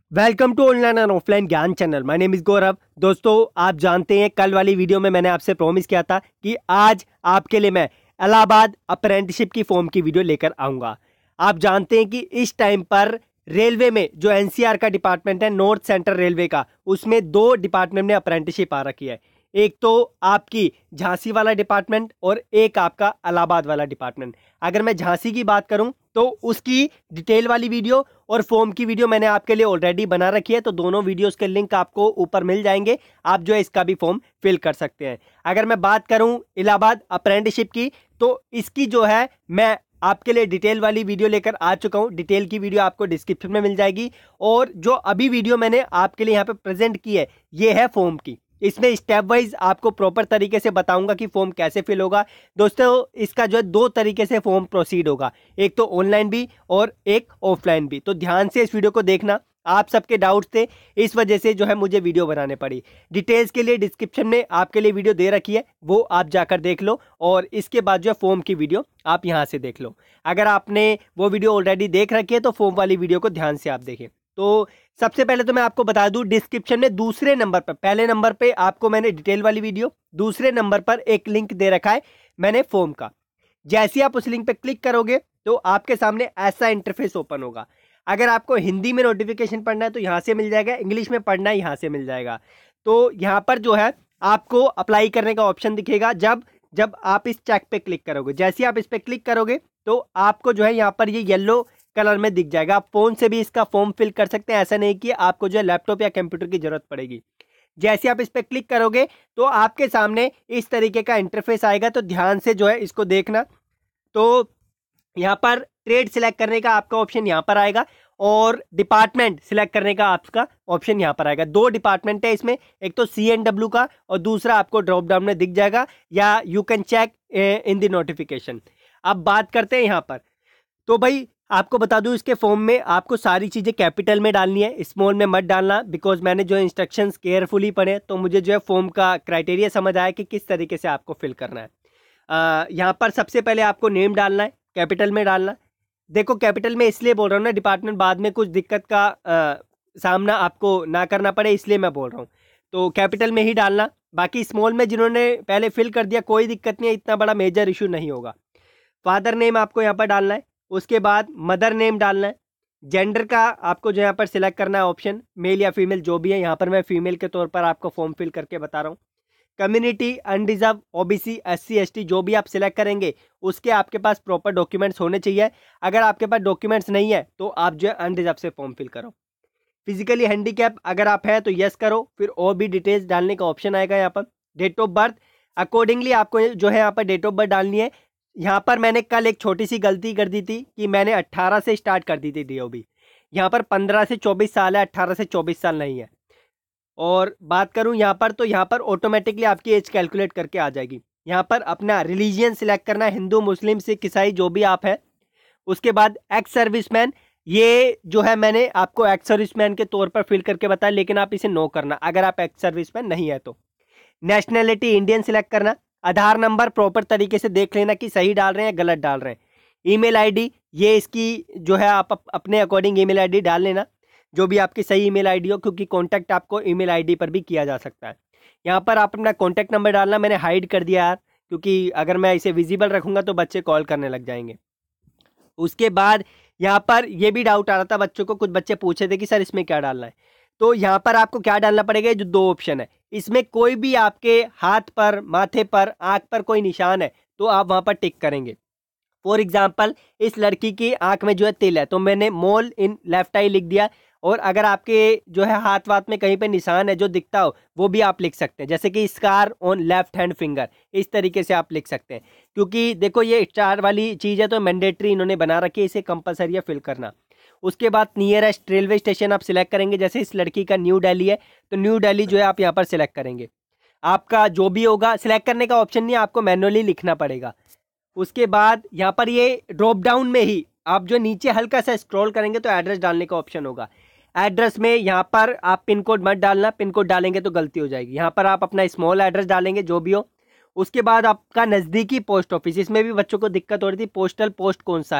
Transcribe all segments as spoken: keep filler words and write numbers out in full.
Welcome to online and offline ज्ञान channel. My name is Gaurav. दोस्तों, आप जानते हैं कल वाली वीडियो में मैंने आपसे प्रॉमिस किया था कि आज आपके लिए मैं इलाहाबाद अप्रेंटिसशिप की फॉर्म की वीडियो लेकर आऊँगा। आप जानते हैं कि इस टाइम पर रेलवे में जो एनसीआर का डिपार्टमेंट है, नॉर्थ सेंट्रल रेलवे का, उसमें दो डिपार्टमेंट में अप्रेंटिसशिप आ रखी है। एक तो आपकी झांसी वाला डिपार्टमेंट और एक आपका इलाहाबाद वाला डिपार्टमेंट। अगर मैं झांसी की बात करूं तो उसकी डिटेल वाली वीडियो और फॉर्म की वीडियो मैंने आपके लिए ऑलरेडी बना रखी है, तो दोनों वीडियोस के लिंक आपको ऊपर मिल जाएंगे। आप जो है इसका भी फॉर्म फिल कर सकते हैं। अगर मैं बात करूं इलाहाबाद अप्रेंटिसशिप की, तो इसकी जो है मैं आपके लिए डिटेल वाली वीडियो लेकर आ चुका हूं। डिटेल की वीडियो आपको डिस्क्रिप्शन में मिल जाएगी। और जो अभी वीडियो मैंने आपके लिए यहाँ पे प्रेजेंट की है, ये है फॉर्म की। इसमें स्टेप वाइज आपको प्रॉपर तरीके से बताऊंगा कि फॉर्म कैसे फिल होगा। दोस्तों, इसका जो है दो तरीके से फॉर्म प्रोसीड होगा, एक तो ऑनलाइन भी और एक ऑफलाइन भी। तो ध्यान से इस वीडियो को देखना। आप सबके डाउट्स थे, इस वजह से जो है मुझे वीडियो बनाने पड़ी। डिटेल्स के लिए डिस्क्रिप्शन में आपके लिए वीडियो दे रखी है, वो आप जाकर देख लो। और इसके बाद जो है फॉर्म की वीडियो आप यहाँ से देख लो। अगर आपने वो वीडियो ऑलरेडी देख रखी है तो फॉर्म वाली वीडियो को ध्यान से आप देखें। तो सबसे पहले तो मैं आपको बता दूं, डिस्क्रिप्शन में दूसरे नंबर पर, पहले नंबर पे आपको मैंने डिटेल वाली वीडियो, दूसरे नंबर पर एक लिंक दे रखा है मैंने फॉर्म का। जैसे आप उस लिंक पे क्लिक करोगे तो आपके सामने ऐसा इंटरफेस ओपन होगा। अगर आपको हिंदी में नोटिफिकेशन पढ़ना है तो यहाँ से मिल जाएगा, इंग्लिश में पढ़ना है यहाँ से मिल जाएगा। तो यहाँ पर जो है आपको अप्लाई करने का ऑप्शन दिखेगा जब जब आप इस चेक पे क्लिक करोगे। जैसे आप इस पे क्लिक करोगे तो आपको जो है यहाँ पर ये येलो कलर में दिख जाएगा। आप फोन से भी इसका फॉर्म फिल कर सकते हैं, ऐसा नहीं कि आपको जो है लैपटॉप या कंप्यूटर की जरूरत पड़ेगी। जैसे आप इस पर क्लिक करोगे तो आपके सामने इस तरीके का इंटरफेस आएगा। तो ध्यान से जो है इसको देखना। तो यहाँ पर ट्रेड सिलेक्ट करने का आपका ऑप्शन यहाँ पर आएगा और डिपार्टमेंट सिलेक्ट करने का आपका ऑप्शन यहाँ पर आएगा। दो डिपार्टमेंट है इसमें, एक तो सी एंड डब्ल्यू का और दूसरा आपको ड्रॉप डाउन में दिख जाएगा, या you can check in the notification. अब बात करते हैं यहाँ पर। तो भाई आपको बता दूं, इसके फॉर्म में आपको सारी चीज़ें कैपिटल में डालनी है, स्मॉल में मत डालना। बिकॉज मैंने जो इंस्ट्रक्शंस केयरफुली पढ़े तो मुझे जो है फॉर्म का क्राइटेरिया समझ आया कि किस तरीके से आपको फिल करना है। यहाँ पर सबसे पहले आपको नेम डालना है, कैपिटल में डालना। देखो, कैपिटल में इसलिए बोल रहा हूँ ना, डिपार्टमेंट बाद में कुछ दिक्कत का आ, सामना आपको ना करना पड़े, इसलिए मैं बोल रहा हूँ। तो कैपिटल में ही डालना। बाकी स्मॉल में जिन्होंने पहले फिल कर दिया कोई दिक्कत नहीं है, इतना बड़ा मेजर इशू नहीं होगा। फादर नेम आपको यहाँ पर डालना है, उसके बाद मदर नेम डालना है। जेंडर का आपको जो यहाँ पर सिलेक्ट करना है ऑप्शन, मेल या फीमेल जो भी है। यहाँ पर मैं फीमेल के तौर पर आपको फॉर्म फिल करके बता रहा हूँ। Community, unreserved, OBC, SC, ST जो भी आप सिलेक्ट करेंगे उसके आपके पास प्रॉपर डॉक्यूमेंट्स होने चाहिए। अगर आपके पास डॉक्यूमेंट्स नहीं है तो आप जो है अनडिजर्व से फॉर्म फिल करो। फिजिकली हैंडीकैप अगर आप है तो यस करो, फिर और भी डिटेल्स डालने का ऑप्शन आएगा यहाँ पर। डेट ऑफ बर्थ अकॉर्डिंगली आपको जो है यहाँ पर डेट ऑफ बर्थ डालनी है। यहाँ पर मैंने कल एक छोटी सी गलती कर दी थी कि मैंने अट्ठारह से स्टार्ट कर दी थी डीओबी। यहाँ पर पंद्रह से चौबीस साल है, अट्ठारह से चौबीस साल नहीं है। और बात करूँ यहाँ पर तो यहाँ पर ऑटोमेटिकली आपकी एज कैलकुलेट करके आ जाएगी। यहाँ पर अपना रिलीजियन सिलेक्ट करना है, हिंदू, मुस्लिम, सिख, ईसाई जो भी आप है। उसके बाद एक्स सर्विसमैन, ये जो है मैंने आपको एक्स सर्विसमैन के तौर पर फिल करके बताया, लेकिन आप इसे नो करना अगर आप एक्स सर्विसमैन नहीं है तो। नेशनैलिटी इंडियन सिलेक्ट करना। आधार नंबर प्रॉपर तरीके से देख लेना कि सही डाल रहे हैं गलत डाल रहे हैं। ईमेल आईडी, ये इसकी जो है आप अपने अकॉर्डिंग ईमेल आईडी डाल लेना, जो भी आपकी सही ईमेल आईडी हो, क्योंकि कांटेक्ट आपको ईमेल आईडी पर भी किया जा सकता है। यहाँ पर आप अपना कांटेक्ट नंबर डालना। मैंने हाइड कर दिया यार, क्योंकि अगर मैं इसे विजिबल रखूँगा तो बच्चे कॉल करने लग जाएंगे। उसके बाद यहाँ पर ये भी डाउट आ रहा था बच्चों को, कुछ बच्चे पूछे थे कि सर इसमें क्या डालना है। तो यहाँ पर आपको क्या डालना पड़ेगा, जो दो ऑप्शन है इसमें कोई भी आपके हाथ पर, माथे पर, आंख पर कोई निशान है तो आप वहाँ पर टिक करेंगे। फॉर एग्जाम्पल, इस लड़की की आंख में जो है तिल है तो मैंने मोल इन लेफ्ट आई लिख दिया। और अगर आपके जो है हाथ वाथ में कहीं पे निशान है जो दिखता हो वो भी आप लिख सकते हैं, जैसे कि scar on left hand finger, इस तरीके से आप लिख सकते हैं। क्योंकि देखो ये स्टार वाली चीज़ है तो मैंडेटरी इन्होंने बना रखी है, इसे कंपलसरी है फिल करना। उसके बाद नियरेस्ट रेलवे स्टेशन आप सिलेक्ट करेंगे। जैसे इस लड़की का न्यू दिल्ली है तो न्यू दिल्ली जो है आप यहाँ पर सिलेक्ट करेंगे। आपका जो भी होगा, सिलेक्ट करने का ऑप्शन नहीं है, आपको मैनुअली लिखना पड़ेगा। उसके बाद यहाँ पर ये ड्रॉप डाउन में ही आप जो नीचे हल्का सा स्क्रॉल करेंगे तो एड्रेस डालने का ऑप्शन होगा। एड्रेस में यहाँ पर आप पिन कोड मत डालना, पिन कोड डालेंगे तो गलती हो जाएगी। यहाँ पर आप अपना स्मॉल एड्रेस डालेंगे जो भी हो। उसके बाद आपका नज़दीकी पोस्ट ऑफिस, इसमें भी बच्चों को दिक्कत हो रही थी, पोस्टल पोस्ट कौन सा है,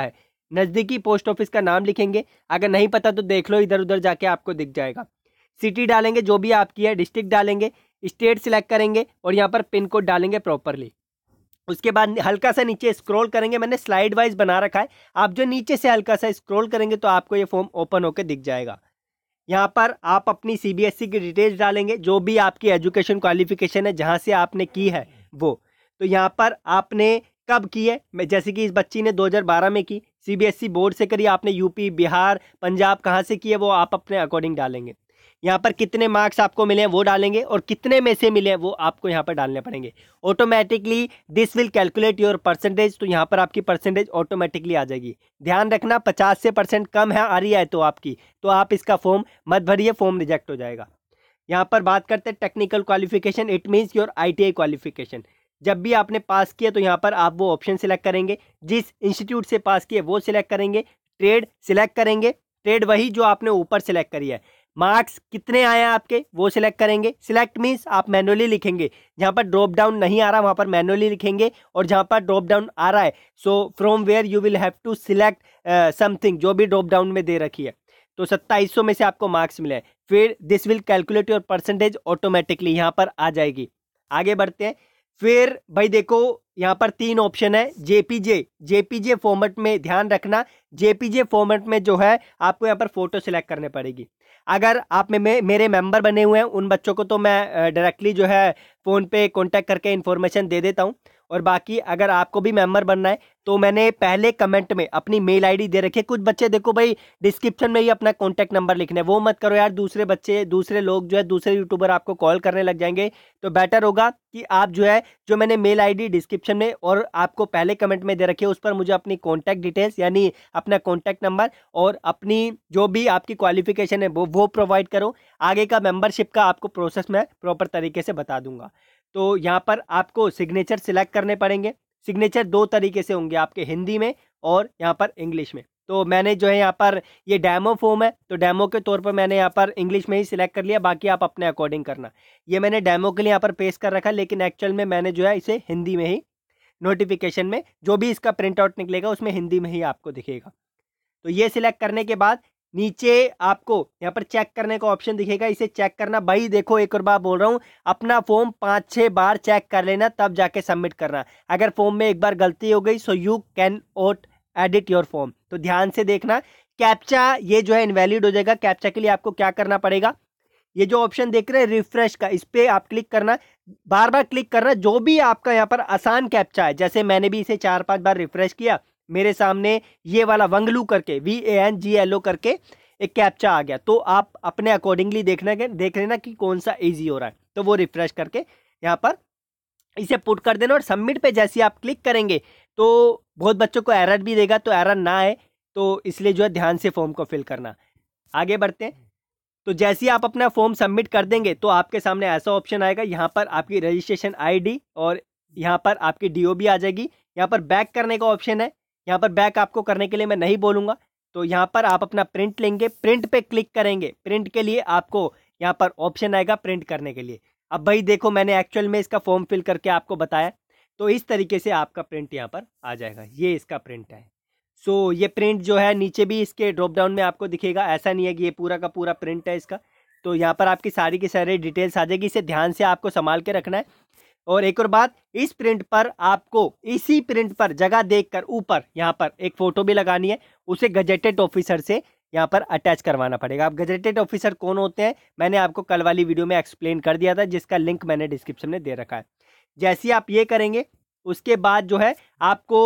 नज़दीकी पोस्ट ऑफिस का नाम लिखेंगे, अगर नहीं पता तो देख लो, इधर उधर जाके आपको दिख जाएगा। सिटी डालेंगे जो भी आपकी है, डिस्ट्रिक्ट डालेंगे, स्टेट सिलेक्ट करेंगे और यहाँ पर पिन कोड डालेंगे प्रॉपरली। उसके बाद हल्का सा नीचे स्क्रॉल करेंगे, मैंने स्लाइड वाइज बना रखा है, आप जो नीचे से हल्का सा स्क्रॉल करेंगे तो आपको ये फॉर्म ओपन होकर दिख जाएगा। यहाँ पर आप अपनी सीबीएसई की डिटेल्स डालेंगे, जो भी आपकी एजुकेशन क्वालिफिकेशन है जहाँ से आपने की है वो। तो यहाँ पर आपने कब की है, मैं जैसे कि इस बच्ची ने दो हज़ार बारह में की, सीबीएसई बोर्ड से करी, आपने यूपी, बिहार, पंजाब कहाँ से की है वो आप अपने अकॉर्डिंग डालेंगे। यहाँ पर कितने मार्क्स आपको मिले हैं वो डालेंगे और कितने में से मिले हैं वो आपको यहाँ पर डालने पड़ेंगे। Automatically this will calculate your percentage, तो यहाँ पर आपकी परसेंटेज ऑटोमेटिकली आ जाएगी। ध्यान रखना पचास से परसेंट कम है आ रही है तो आपकी, तो आप इसका फॉर्म मत भरिए, फॉर्म रिजेक्ट हो जाएगा। यहाँ पर बात करते हैं technical qualification, it means your ITI qualification. जब भी आपने पास किया तो यहाँ पर आप वो ऑप्शन सिलेक्ट करेंगे, जिस इंस्टीट्यूट से पास किए वो सिलेक्ट करेंगे, ट्रेड सिलेक्ट करेंगे, ट्रेड वही जो आपने ऊपर सिलेक्ट करी है, मार्क्स कितने आए हैं आपके वो सिलेक्ट करेंगे। सिलेक्ट मीन्स आप मैनुअली लिखेंगे, जहाँ पर ड्रॉप डाउन नहीं आ रहा वहाँ पर मैनुअली लिखेंगे, और जहाँ पर ड्रॉप डाउन आ रहा है so from where you will have to select something, जो भी ड्रॉप डाउन में दे रखी है। तो सत्ताईस सौ में से आपको मार्क्स मिले, फिर this will calculate your percentage automatically यहाँ पर आ जाएगी। आगे बढ़ते हैं। फिर भाई देखो यहाँ पर तीन ऑप्शन है, जेपीजे, जेपीजे फॉर्मेट में ध्यान रखना, जेपीजे फॉर्मेट में जो है आपको यहाँ पर फोटो सिलेक्ट करने पड़ेगी। अगर आप में, में मेरे मेंबर बने हुए हैं उन बच्चों को तो मैं डायरेक्टली जो है फ़ोन पे कांटेक्ट करके इन्फॉर्मेशन दे देता हूँ, और बाकी अगर आपको भी मेंबर बनना है तो मैंने पहले कमेंट में अपनी मेल आईडी दे रखी है। कुछ बच्चे देखो भाई डिस्क्रिप्शन में ही अपना कॉन्टैक्ट नंबर लिखना है, वो मत करो यार, दूसरे बच्चे दूसरे लोग जो है दूसरे यूट्यूबर आपको कॉल करने लग जाएंगे। तो बेटर होगा कि आप जो है जो मैंने मेल आईडी डिस्क्रिप्शन में और आपको पहले कमेंट में दे रखी है उस पर मुझे अपनी कॉन्टैक्ट डिटेल्स यानी अपना कॉन्टैक्ट नंबर और अपनी जो भी आपकी क्वालिफिकेशन है वो वो प्रोवाइड करो। आगे का मेंबरशिप का आपको प्रोसेस मैं प्रॉपर तरीके से बता दूंगा। तो यहाँ पर आपको सिग्नेचर सिलेक्ट करने पड़ेंगे। सिग्नेचर दो तरीके से होंगे आपके, हिंदी में और यहाँ पर इंग्लिश में। तो मैंने जो है यहाँ पर ये डेमो फॉर्म है तो डेमो के तौर पर मैंने यहाँ पर इंग्लिश में ही सिलेक्ट कर लिया, बाकी आप अपने अकॉर्डिंग करना। ये मैंने डेमो के लिए यहाँ पर पेस्ट कर रखा, लेकिन एक्चुअल में मैंने जो है इसे हिंदी में ही नोटिफिकेशन में जो भी इसका प्रिंट आउट निकलेगा उसमें हिंदी में ही आपको दिखेगा। तो ये सिलेक्ट करने के बाद नीचे आपको यहाँ पर चेक करने का ऑप्शन दिखेगा, इसे चेक करना। भाई देखो एक और बार बोल रहा हूँ, अपना फॉर्म पाँच छः बार चेक कर लेना तब जाके सबमिट करना। अगर फॉर्म में एक बार गलती हो गई so you can not edit your form. तो ध्यान से देखना, कैप्चा ये जो है इनवैलिड हो जाएगा। कैप्चा के लिए आपको क्या करना पड़ेगा, ये जो ऑप्शन देख रहे हैं रिफ्रेश का, इस पर आप क्लिक करना, बार बार क्लिक करना। जो भी आपका यहाँ पर आसान कैप्चा है, जैसे मैंने भी इसे चार पांच बार रिफ्रेश किया, मेरे सामने ये वाला वंगलू करके V A N G L O करके एक कैप्चा आ गया। तो आप अपने अकॉर्डिंगली देखना देख लेना कि कौन सा इजी हो रहा है, तो वो रिफ्रेश करके यहाँ पर इसे पुट कर देना। और सबमिट पे जैसे आप क्लिक करेंगे तो बहुत बच्चों को एरर भी देगा, तो एरर ना आए तो इसलिए जो है ध्यान से फॉर्म को फिल करना। आगे बढ़ते हैं। तो जैसे ही आप अपना फॉर्म सबमिट कर देंगे तो आपके सामने ऐसा ऑप्शन आएगा, यहाँ पर आपकी रजिस्ट्रेशन आईडी और यहाँ पर आपकी डीओ भी आ जाएगी। यहाँ पर बैक करने का ऑप्शन है, यहाँ पर बैक आपको करने के लिए मैं नहीं बोलूँगा। तो यहाँ पर आप अपना प्रिंट लेंगे, प्रिंट पे क्लिक करेंगे। प्रिंट के लिए आपको यहाँ पर ऑप्शन आएगा प्रिंट करने के लिए। अब भाई देखो मैंने एक्चुअल में इसका फॉर्म फिल करके आपको बताया, तो इस तरीके से आपका प्रिंट यहाँ पर आ जाएगा। ये इसका प्रिंट है। सो so, ये प्रिंट जो है नीचे भी इसके ड्रॉप डाउन में आपको दिखेगा, ऐसा नहीं है कि ये पूरा का पूरा प्रिंट है इसका। तो यहाँ पर आपकी सारी की सारी डिटेल्स आ जाएगी, इसे ध्यान से आपको संभाल के रखना है। और एक और बात, इस प्रिंट पर आपको इसी प्रिंट पर जगह देखकर ऊपर यहाँ पर एक फ़ोटो भी लगानी है, उसे गजेटेड ऑफिसर से यहाँ पर अटैच करवाना पड़ेगा। अब गजेटेड ऑफिसर कौन होते हैं मैंने आपको कल वाली वीडियो में एक्सप्लेन कर दिया था, जिसका लिंक मैंने डिस्क्रिप्शन में दे रखा है। जैसे आप ये करेंगे उसके बाद जो है आपको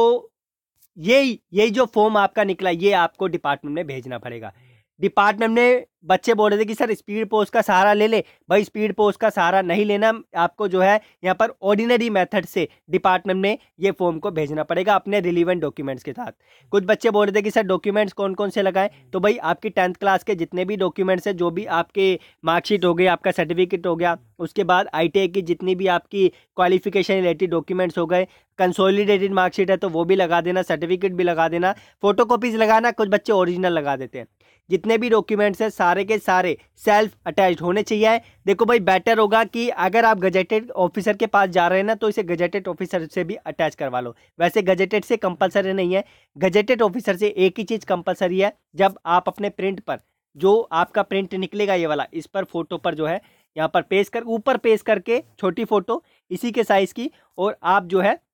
यही यही जो फॉर्म आपका निकला ये आपको डिपार्टमेंट में भेजना पड़ेगा। डिपार्टमेंट में बच्चे बोल रहे थे कि सर स्पीड पोस्ट का सहारा ले ले, भाई स्पीड पोस्ट का सहारा नहीं लेना, आपको जो है यहाँ पर ऑर्डिनरी मेथड से डिपार्टमेंट में ये फॉर्म को भेजना पड़ेगा अपने रिलीवेंट डॉक्यूमेंट्स के साथ। कुछ बच्चे बोल रहे थे कि सर डॉक्यूमेंट्स कौन कौन से लगाएं, तो भाई आपकी टेंथ क्लास के जितने भी डॉक्यूमेंट्स हैं, जो भी आपके मार्कशीट हो गई, आपका सर्टिफिकेट हो गया, उसके बाद आई टी आई की जितनी भी आपकी क्वालिफिकेशन रिलेटेड डॉक्यूमेंट्स हो गए, कंसोलिडेटेड मार्कशीट है तो वो भी लगा देना, सर्टिफिकेट भी लगा देना, फोटोकॉपीज लगाना, कुछ बच्चे ओरिजिनल लगा देते हैं। जितने भी डॉक्यूमेंट्स हैं सारे के सारे सेल्फ अटैच्ड होने चाहिए। देखो भाई, बेटर होगा कि अगर आप गजेटेड ऑफिसर के पास जा रहे हैं ना तो इसे गजेटेड ऑफिसर से भी अटैच करवा लो। वैसे गजेटेड से कंपलसरी नहीं है, गजेटेड ऑफिसर से एक ही चीज़ कंपलसरी है, जब आप अपने प्रिंट पर जो आपका प्रिंट निकलेगा ये वाला, इस पर फोटो पर जो है यहाँ पर पेस्ट कर ऊपर पेस्ट करके छोटी फोटो इसी के साइज की, और आप जो है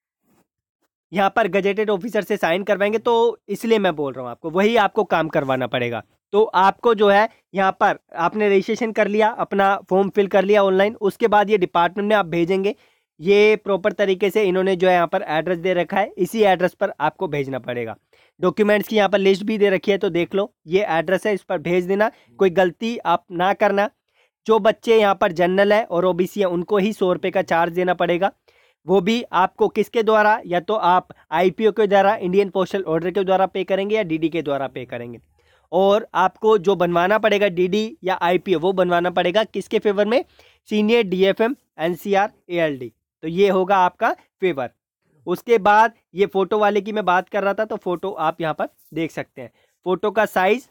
यहाँ पर गजेटेड ऑफिसर से साइन करवाएंगे। तो इसलिए मैं बोल रहा हूँ आपको वही आपको काम करवाना पड़ेगा। तो आपको जो है यहाँ पर आपने रजिस्ट्रेशन कर लिया, अपना फॉर्म फिल कर लिया ऑनलाइन, उसके बाद ये डिपार्टमेंट में आप भेजेंगे। ये प्रॉपर तरीके से इन्होंने जो है यहाँ पर एड्रेस दे रखा है, इसी एड्रेस पर आपको भेजना पड़ेगा। डॉक्यूमेंट्स की यहाँ पर लिस्ट भी दे रखी है, तो देख लो, ये एड्रेस है, इस पर भेज देना। कोई गलती आप ना करना। जो बच्चे यहाँ पर जनरल है और ओबीसी है उनको ही सौ रुपये का चार्ज देना पड़ेगा। वो भी आपको किसके द्वारा, या तो आप आईपीओ के द्वारा, इंडियन पोस्टल ऑर्डर के द्वारा पे करेंगे, या डीडी के द्वारा पे करेंगे। और आपको जो बनवाना पड़ेगा डीडी या आईपीओ, वो बनवाना पड़ेगा किसके फेवर में, सीनियर डीएफएम एनसीआर एएलडी। तो ये होगा आपका फेवर। उसके बाद ये फोटो वाले की मैं बात कर रहा था, तो फोटो आप यहाँ पर देख सकते हैं। फोटो का size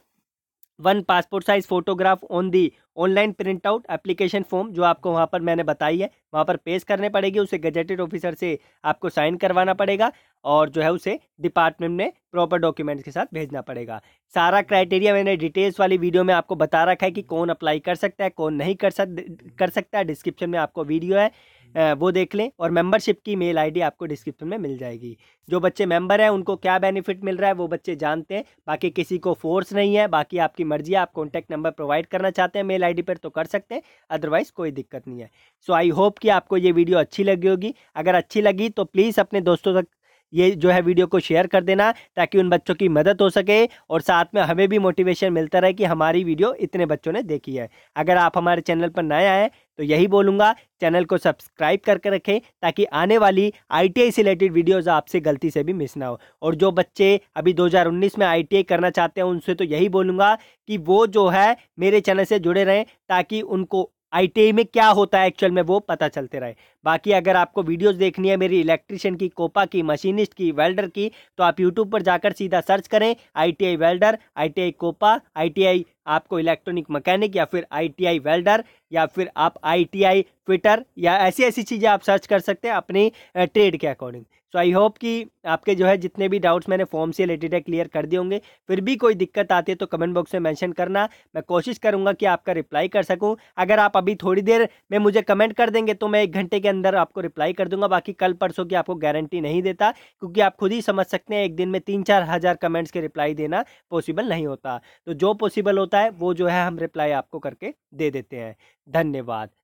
one passport size photograph on the online print out application form, जो आपको वहाँ पर मैंने बताई है वहाँ पर पेश करने पड़ेगी। उसे गजेटेड ऑफिसर से आपको साइन करवाना पड़ेगा, और जो है उसे डिपार्टमेंट में प्रॉपर डॉक्यूमेंट्स के साथ भेजना पड़ेगा। सारा क्राइटेरिया मैंने डिटेल्स वाली वीडियो में आपको बता रखा है कि कौन अप्लाई कर सकता है, कौन नहीं कर सक कर सकता है। डिस्क्रिप्शन में आपको वीडियो है, वो देख लें। और मेंबरशिप की मेल आईडी आपको डिस्क्रिप्शन में मिल जाएगी। जो बच्चे मेंबर हैं उनको क्या बेनिफिट मिल रहा है वो बच्चे जानते हैं, बाकी किसी को फोर्स नहीं है। बाकी आपकी मर्जी है, आप कॉन्टैक्ट नंबर प्रोवाइड करना चाहते हैं मेल आईडी पर तो कर सकते हैं, अदरवाइज कोई दिक्कत नहीं है। सो आई होप कि आपको ये वीडियो अच्छी लगी होगी। अगर अच्छी लगी तो प्लीज़ अपने दोस्तों तक ये जो है वीडियो को शेयर कर देना, ताकि उन बच्चों की मदद हो सके, और साथ में हमें भी मोटिवेशन मिलता रहे कि हमारी वीडियो इतने बच्चों ने देखी है। अगर आप हमारे चैनल पर नए आए तो यही बोलूँगा, चैनल को सब्सक्राइब करके रखें, ताकि आने वाली आईटीआई से रिलेटेड वीडियोज़ आपसे गलती से भी मिस ना हो। और जो बच्चे अभी दो हज़ार उन्नीस में आईटीआई करना चाहते हैं उनसे तो यही बोलूँगा कि वो जो है मेरे चैनल से जुड़े रहें, ताकि उनको आईटीआई में क्या होता है एक्चुअल में वो पता चलते रहे। बाकी अगर आपको वीडियोस देखनी है मेरी इलेक्ट्रिशियन की, कोपा की, मशीनिस्ट की, वेल्डर की, तो आप यूट्यूब पर जाकर सीधा सर्च करें ITI welder, ITI COPA, ITI आपको इलेक्ट्रॉनिक मैकेनिक, या फिर आईटीआई वेल्डर, या फिर आप आईटीआई फिटर, या ऐसी ऐसी चीज़ें आप सर्च कर सकते हैं अपनी ट्रेड के अकॉर्डिंग। सो आई होप कि आपके जो है जितने भी डाउट्स मैंने फॉर्म से रिलेटेड है क्लियर कर दिए होंगे। फिर भी कोई दिक्कत आती है तो कमेंट बॉक्स में मेंशन करना, मैं कोशिश करूंगा कि आपका रिप्लाई कर सकूं। अगर आप अभी थोड़ी देर में मुझे कमेंट कर देंगे तो मैं एक घंटे के अंदर आपको रिप्लाई कर दूंगा। बाकी कल परसों की आपको गारंटी नहीं देता, क्योंकि आप खुद ही समझ सकते हैं एक दिन में तीन चार हज़ार कमेंट्स के रिप्लाई देना पॉसिबल नहीं होता। तो जो पॉसिबल होता है वो जो है हम रिप्लाई आपको करके दे देते हैं। धन्यवाद।